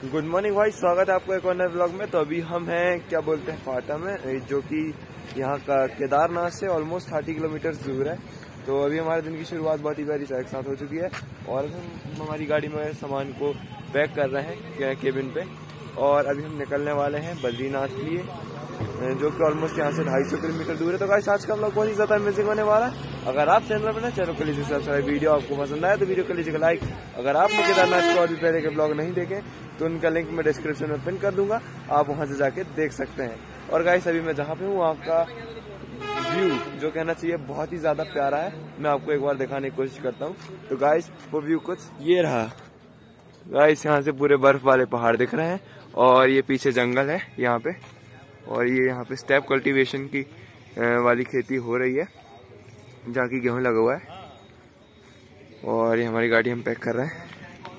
Good morning भाई, स्वागत है आपको एक और नए ब्लॉग में। तो अभी हम हैं क्या बोलते हैं फाटा में, जो कि यहाँ का केदारनाथ से ऑलमोस्ट 30 किलोमीटर दूर है। तो अभी हमारे दिन की शुरुआत बहुत ही प्यारी चाय के साथ हो चुकी है और हम हमारी गाड़ी में सामान को पैक कर रहे हैं केबिन पे। और अभी हम निकलने वाले हैं बद्रीनाथ के लिए, जो कि ऑलमोस्ट यहाँ से 250 किलोमीटर दूर है। तो गाइस आज का ब्लॉग बहुत ही ज्यादा अमेजिंग होने वाला है। अगर आप चैनल पर चैनल को लीजिए सब्सक्राइब, वीडियो आपको पसंद आया तो वीडियो को लीजिएगा लाइक। अगर आपने केदारनाथ को और भी पहले के ब्लॉग नहीं देखे तो उनका लिंक मैं डिस्क्रिप्शन में पिन कर दूंगा, आप वहां से जाके देख सकते हैं। और गाइस अभी मैं जहाँ पे हूँ वहाँ का व्यू जो कहना चाहिए बहुत ही ज्यादा प्यारा है, मैं आपको एक बार दिखाने की कोशिश करता हूँ। तो गाइस वो व्यू कुछ ये रहा। गाइस यहाँ से पूरे बर्फ वाले पहाड़ दिख रहे हैं और ये पीछे जंगल है यहाँ पे, और ये यहाँ पे स्टेप कल्टीवेशन की वाली खेती हो रही है जहाँ की गेहूं लगा हुआ है। और ये हमारी गाड़ी हम पैक कर रहे हैं।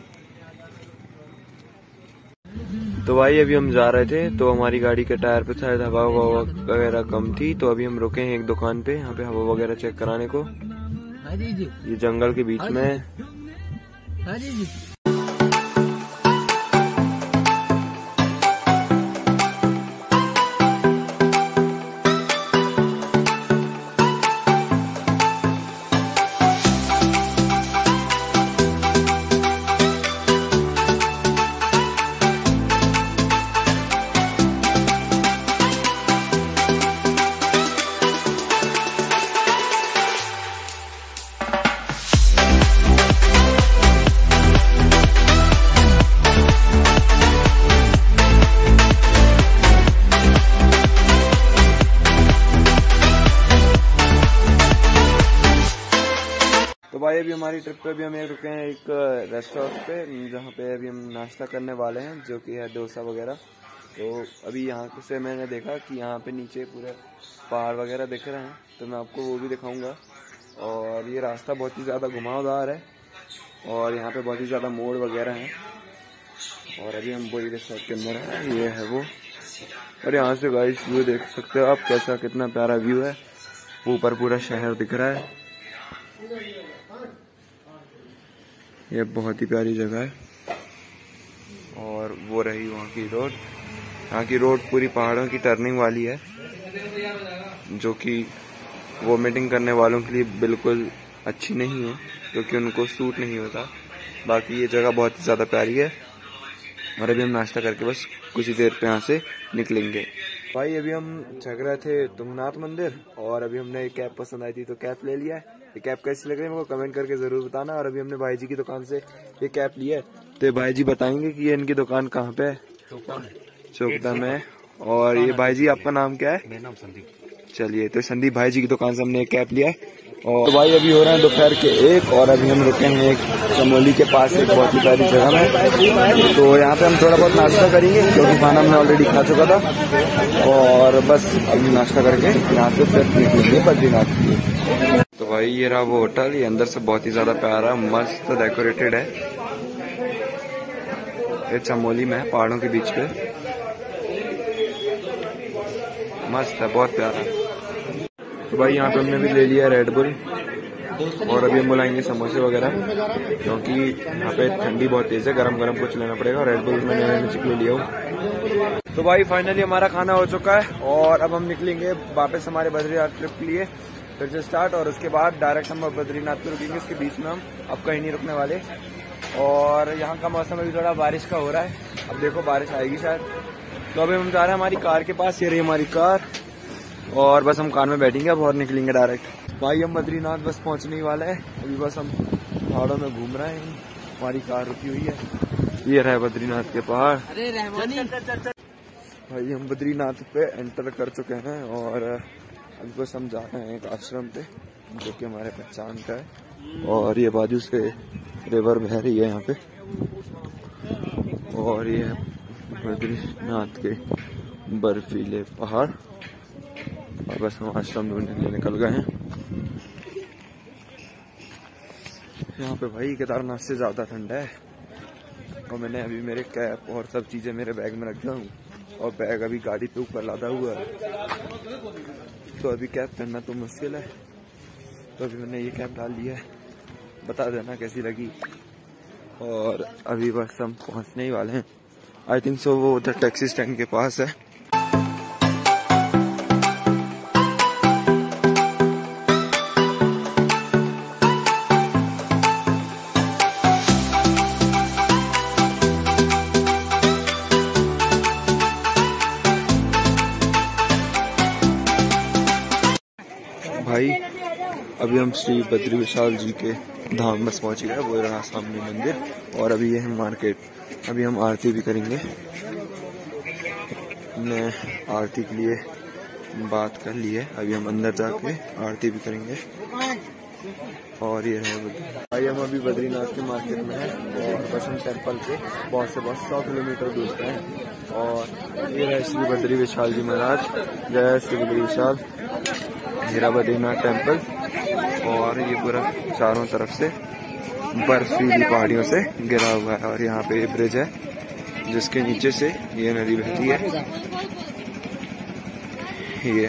तो भाई अभी हम जा रहे थे तो हमारी गाड़ी के टायर पे शायद हवा वगैरह कम थी, तो अभी हम रुके हैं एक दुकान पे, यहाँ पे हवा वगैरह चेक कराने को। ये जंगल के बीच में भाई अभी हमारी ट्रिप पे भी हम रुके हैं एक रेस्टोरेंट पे, जहाँ पे अभी हम नाश्ता करने वाले हैं, जो कि है डोसा वगैरह। तो अभी यहाँ से मैंने देखा कि यहाँ पे नीचे पूरे पहाड़ वगैरह दिख रहे हैं, तो मैं आपको वो भी दिखाऊंगा। और ये रास्ता बहुत ही ज़्यादा घुमावदार है और यहाँ पे बहुत ही ज़्यादा मोड़ वगैरह हैं। और अभी हम वही रेस्टोरेंट के अंदर हैं, ये है वो। और यहाँ से गाइस व्यू देख सकते हो आप, कैसा कितना प्यारा व्यू है। ऊपर पूरा शहर दिख रहा है, ये बहुत ही प्यारी जगह है। और वो रही वहाँ की रोड, यहाँ की रोड पूरी पहाड़ों की टर्निंग वाली है, जो कि वोमिटिंग करने वालों के लिए बिल्कुल अच्छी नहीं है, क्योंकि उनको सूट नहीं होता। बाकी ये जगह बहुत ही ज़्यादा प्यारी है। और अभी हम नाश्ता करके बस कुछ ही देर पे यहाँ से निकलेंगे। भाई अभी हम चढ़ रहे थे तुंगनाथ मंदिर और अभी हमने एक कैब पसंद आई थी तो कैब ले लिया है। ये कैब कैसी लग रही है मेरे को कमेंट करके जरूर बताना। और अभी हमने भाई जी की दुकान से ये कैब लिया है, तो भाई जी बताएंगे कि ये इनकी दुकान कहाँ पे है। चोपड़ा में। और ये भाई जी आपका नाम क्या है? मेरा नाम संदीप। चलिए, तो संदीप भाई जी की दुकान से हमने एक कैब लिया है। और तो भाई अभी हो रहे हैं दोपहर के 1 और अभी हम रुके हैं एक चमोली के पास एक बहुत ही प्यारी जगह में। तो यहाँ पे हम थोड़ा बहुत नाश्ता करेंगे, क्योंकि खाना हमने ऑलरेडी खा चुका था। और बस अभी नाश्ता करके यहाँ से फिर निकलेंगे बद्रीनाथ के लिए। तो भाई ये रहा वो होटल, ये अंदर से बहुत ही ज्यादा प्यारा मस्त डेकोरेटेड है। ये चमोली में है, पहाड़ों के बीच पे, मस्त है, बहुत प्यारा। तो भाई यहाँ पे हमने भी ले लिया रेड बुल और अभी हम बुलाएंगे समोसे वगैरह, क्योंकि यहाँ पे ठंडी बहुत तेज है, गरम गरम कुछ लेना पड़ेगा। रेड बुल मैंने लेने के लिए लिया हूँ। तो भाई फाइनली हमारा खाना हो चुका है और अब हम निकलेंगे वापस हमारे बद्रीनाथ ट्रिप के लिए फिर से स्टार्ट। और उसके बाद डायरेक्ट हम बद्रीनाथ पे रुकेंगे, इसके बीच में हम अब कहीं नहीं रुकने वाले। और यहाँ का मौसम अभी थोड़ा बारिश का हो रहा है, अब देखो बारिश आएगी शायद। तो अभी हम जा रहे हैं हमारी कार के पास, ये रही हमारी कार, और बस हम कार में बैठेंगे अब और निकलेंगे डायरेक्ट। भाई हम बद्रीनाथ बस पहुंचने ही वाले हैं, अभी बस हम पहाड़ों में घूम रहे हैं, हमारी कार रुकी हुई है। ये रहा बद्रीनाथ के पहाड़। भाई हम बद्रीनाथ पे एंटर कर चुके हैं और अभी बस हम जा रहे हैं एक आश्रम पे, जो कि हमारे पहचान का है। और ये बाजू से रिवर बह रही है यहाँ पे, और ये बद्रीनाथ के बर्फीले पहाड़। और बस हम आश्रम ढूंढने के लिए निकल गए हैं। यहाँ पे भाई केदारनाथ से ज्यादा ठंडा है और मैंने अभी मेरे कैप और सब चीजें मेरे बैग में रख दिया हूँ, और बैग अभी गाड़ी पे ऊपर लादा हुआ है, तो अभी कैप पहनना तो मुश्किल है। तो अभी मैंने ये कैप डाल लिया है, बता देना कैसी लगी। और अभी बस हम पहुंचने ही वाले हैं आई थिंक सो वो उधर टैक्सी स्टैंड के पास है। भाई अभी हम श्री बद्री विशाल जी के धाम बस पहुंच गए, वो रहा सामने मंदिर, और अभी ये है मार्केट। अभी हम आरती भी करेंगे। हमने आरती के लिए बात कर ली है, अभी हम अंदर जाके आरती भी करेंगे। और ये है भाई, हम अभी बद्रीनाथ के मार्केट में हैं और बसंत टेम्पल के बहुत से बहुत 100 किलोमीटर दूर पे हैं। और ये है श्री बद्री विशाल जी महाराज। जय श्री बद्री विशाल, मेरा बद्रीनाथ टेम्पल। और ये पूरा चारों तरफ से बर्फीली पहाड़ियों से घिरा हुआ है। और यहाँ पे ये ब्रिज है जिसके नीचे से ये नदी बहती है। ये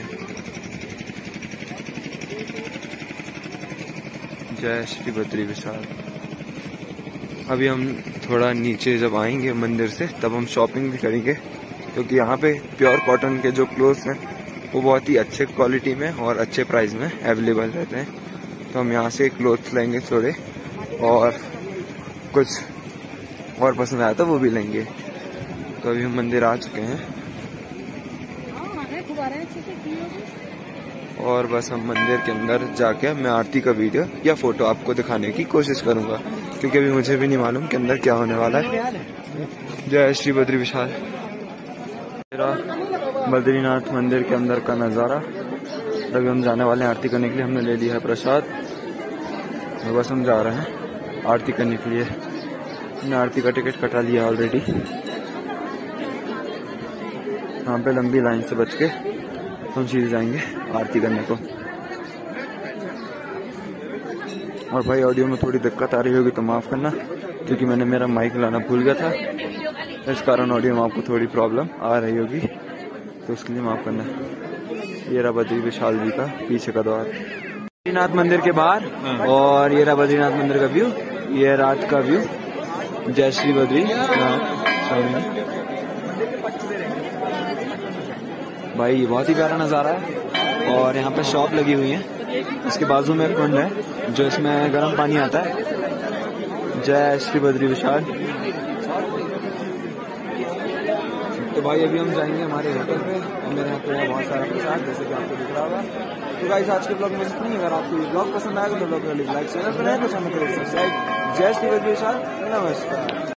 जय श्री बद्री विशाल। अभी हम थोड़ा नीचे जब आएंगे मंदिर से तब हम शॉपिंग भी करेंगे, क्योंकि यहाँ पे प्योर कॉटन के जो क्लोथ्स हैं वो बहुत ही अच्छे क्वालिटी में और अच्छे प्राइस में अवेलेबल रहते हैं। तो हम यहाँ से क्लोथ्स लेंगे थोड़े, और कुछ और पसंद आया तो वो भी लेंगे। तो अभी हम मंदिर आ चुके हैं और बस हम मंदिर के अंदर जाके मैं आरती का वीडियो या फोटो आपको दिखाने की कोशिश करूंगा, क्योंकि अभी मुझे भी नहीं मालूम कि अंदर क्या होने वाला है। जय श्री बद्री विशाल। बद्रीनाथ मंदिर के अंदर का नज़ारा। अभी हम जाने वाले हैं आरती करने के लिए। हमने ले लिया है प्रसाद, बस हम जा रहे हैं आरती करने के लिए। हमने आरती का टिकट कटा लिया ऑलरेडी। यहाँ पे लंबी लाइन से बच के हम सीधे जाएंगे आरती करने को। और भाई ऑडियो में थोड़ी दिक्कत आ रही होगी तो माफ़ करना, क्योंकि मैंने मेरा माइक लाना भूल गया था, इस कारण ऑडियो में आपको थोड़ी प्रॉब्लम आ रही होगी, तो उसके लिए माफ़ करना। ये रहा बद्री विशाल जी का पीछे का द्वार, बद्रीनाथ मंदिर के बाहर। और ये रहा बद्रीनाथ मंदिर का व्यू, ये रात का व्यू। जय श्री बद्री। भाई ये बहुत ही प्यारा नज़ारा है। और यहाँ पे शॉप लगी हुई है, इसके बाजू में एक कुंड है जो इसमें गर्म पानी आता है। जय श्री बद्री विशाल। तो भाई अभी हम जाएंगे हमारे होटल पे, और मेरे यहाँ पे बहुत सारा प्रसाद जैसे कि आपको दिख रहा होगा। तो गाइस आज के ब्लॉग में इतना ही। अगर आपको ये ब्लॉग पसंद आएगा तो ब्लॉग को लाइक शेयर करें, तो चैनल को सब्सक्राइब। जय श्री बद्री विशाल। नमस्कार।